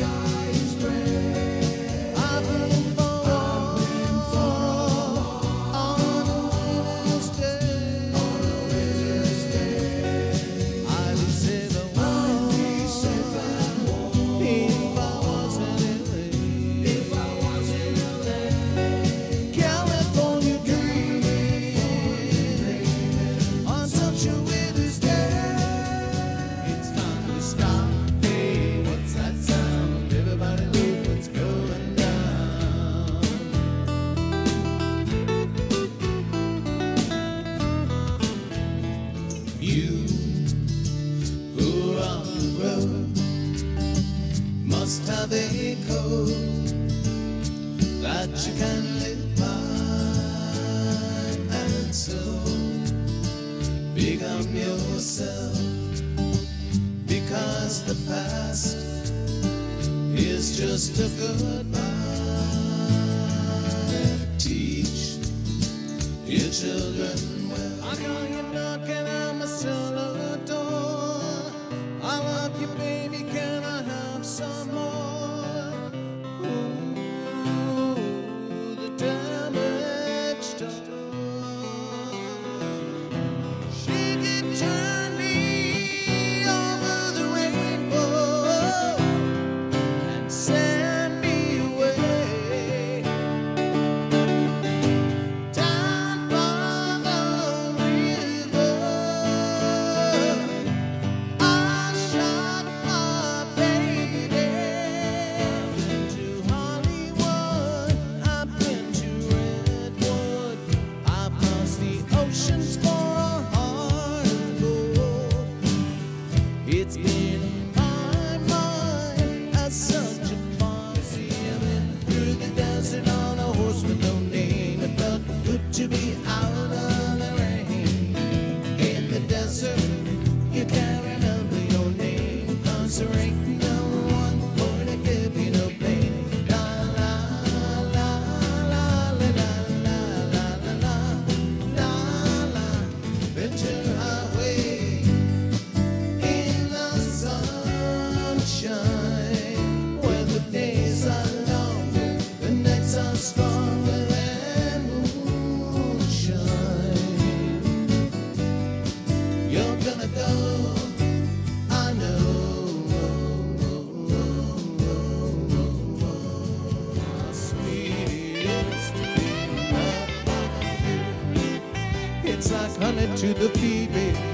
You who are on the road must have a code that you can live by, and so become yourself, because the past is just a goodbye. Teach your children well. I know you're knocking at my cellar door. I love you, baby, can I have some more? Ooh, the damaged door. She could turn me over the rainbow and send me away down by the river. I shot my baby. I've been to Hollywood, I've been to Redwood, I've crossed the oceans for a heart of gold. It's been in my mind as such a fantasy. I've been through the desert on a horse with no name. It felt good to be out of the rain. In the desert, you can't remember your name, 'cause there ain't no one for to give you no pain. La la la la la la la la la la la. Venture highway in the sunshine, where the days are longer, the nights are stronger than moonshine. You're gonna go, I know. How sweet it is to be loved by you. It's like honey to the bee, baby.